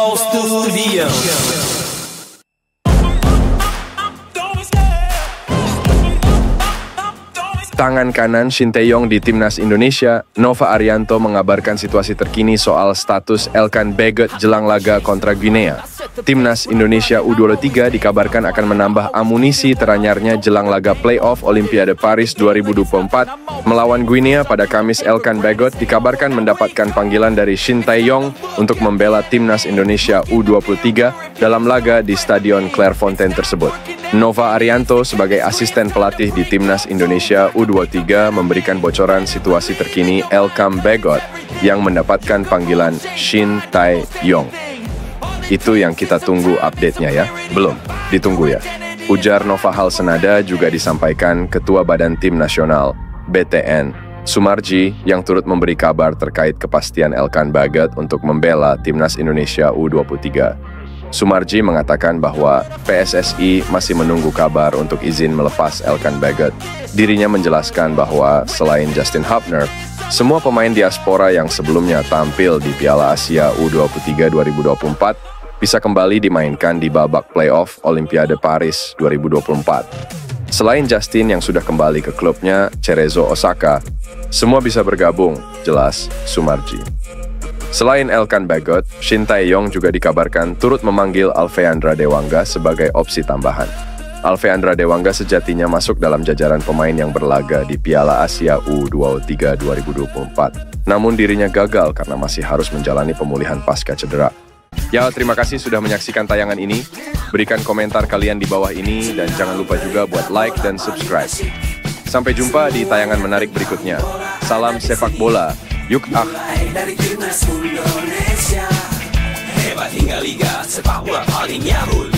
Football Studio. Tangan kanan Shin Tae-yong di Timnas Indonesia, Nova Arianto mengabarkan situasi terkini soal status Elkan Bagot jelang laga kontra Guinea. Timnas Indonesia U23 dikabarkan akan menambah amunisi teranyarnya jelang laga playoff Olimpiade Paris 2024 melawan Guinea pada Kamis. Elkan Bagot dikabarkan mendapatkan panggilan dari Shin Tae-yong untuk membela Timnas Indonesia U23 dalam laga di Stadion Clairefontaine tersebut. Nova Arianto sebagai asisten pelatih di Timnas Indonesia U23 memberikan bocoran situasi terkini Elkan Bagot yang mendapatkan panggilan Shin Tae-yong. Itu yang kita tunggu update-nya ya. Belum, ditunggu ya. Ujar Nova. Hal senada juga disampaikan Ketua Badan Tim Nasional BTN Sumarji yang turut memberi kabar terkait kepastian Elkan Bagot untuk membela Timnas Indonesia U23. Sumarji mengatakan bahwa PSSI masih menunggu kabar untuk izin melepas Elkan Bagot. Dirinya menjelaskan bahwa selain Justin Hubner, semua pemain diaspora yang sebelumnya tampil di Piala Asia U23 2024 bisa kembali dimainkan di babak playoff Olimpiade Paris 2024. Selain Justin yang sudah kembali ke klubnya Cerezo Osaka, semua bisa bergabung, jelas Sumarji. Selain Elkan Bagot, Shin Tae-yong juga dikabarkan turut memanggil Alfeandra Dewangga sebagai opsi tambahan. Alfeandra Dewangga sejatinya masuk dalam jajaran pemain yang berlaga di Piala Asia U23 2024. Namun dirinya gagal karena masih harus menjalani pemulihan pasca cedera. Ya, terima kasih sudah menyaksikan tayangan ini. Berikan komentar kalian di bawah ini dan jangan lupa juga buat like dan subscribe. Sampai jumpa di tayangan menarik berikutnya. Salam sepak bola. Yuk Dari Timnas Indonesia, hebat hingga liga sepak bola paling nyahul.